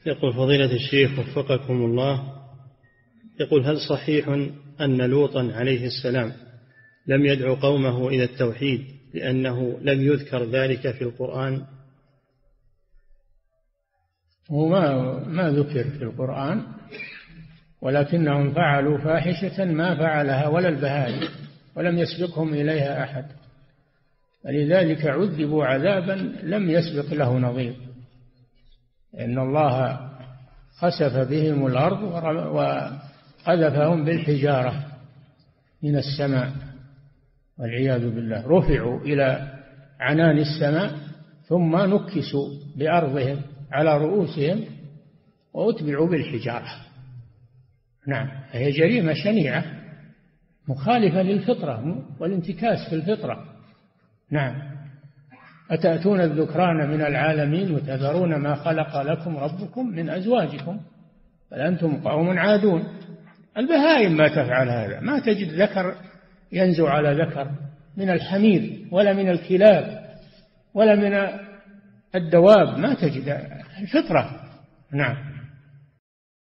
يقول فضيلة الشيخ وفقكم الله، يقول هل صحيح أن لوطا عليه السلام لم يدعو قومه إلى التوحيد لأنه لم يذكر ذلك في القرآن؟ هو ما ذكر في القرآن، ولكنهم فعلوا فاحشة ما فعلها ولا البهائم ولم يسبقهم إليها أحد، فلذلك عذبوا عذابا لم يسبق له نظير، إن الله خسف بهم الأرض وقذفهم بالحجارة من السماء والعياذ بالله، رفعوا إلى عنان السماء ثم نكسوا بأرضهم على رؤوسهم وأتبعوا بالحجارة. نعم، هي جريمة شنيعة مخالفة للفطرة والانتكاس في الفطرة. نعم، أتأتون الذكران من العالمين وتذرون ما خلق لكم ربكم من أزواجكم بل أنتم قوم عادون. البهائم ما تفعل هذا، ما تجد ذكر ينزو على ذكر من الحمير ولا من الكلاب ولا من الدواب، ما تجد، الفطرة. نعم.